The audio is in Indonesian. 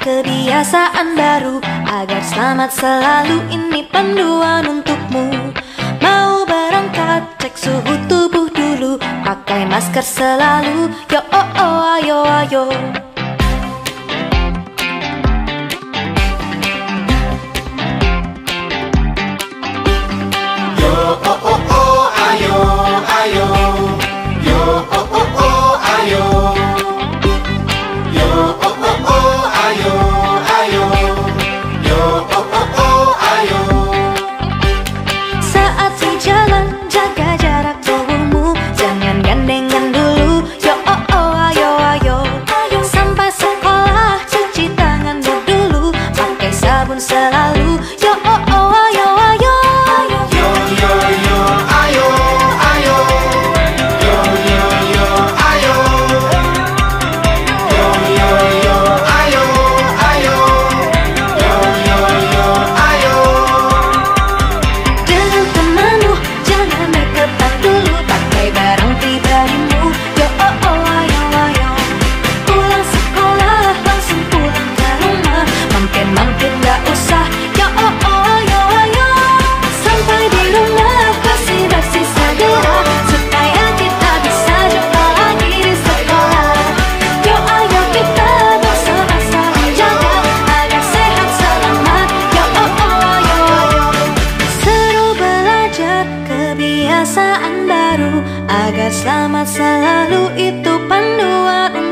kebiasaan baru agar selamat selalu, ini panduan untukmu. Mau berangkat, cek suhu tubuh dulu, pakai masker selalu. Yo oh oh, ayo ayo. Yo oh oh oh, ayo ayo. Yo oh oh oh, ayo. Yo oh oh oh, ayo ayo. Yo oh oh oh, ayo. Saat sejalan, jaga jarak tubuhmu, jangan gandengan dulu. Yo oh oh, ayo ayo. Sampai sekolah, cuci tanganmu dulu, pakai sabun selalu. Yo oh oh, ayo ayo. Yo yo yo, ayo ayo. Yo yo yo, ayo. Yo yo yo, ayo ayo. Yo yo yo, ayo. Dengan temanmu, jangan deketan dulu, pakai barang pribadimu. Yo oh oh, ayo ayo. Pulang sekolah, langsung pulang ke rumah, mampir-mampir gak usah. Yo oh oh, ayo ayo. Sampai di rumah, bersih-bersih segera, supaya kita bisa jumpa lagi di sekolah. Yo ayo kita bersama saling jaga, agar sehat selamat. Yo oh oh, ayo ayo. Seru belajar kebiasaan baru agar selamat selalu, itu panduan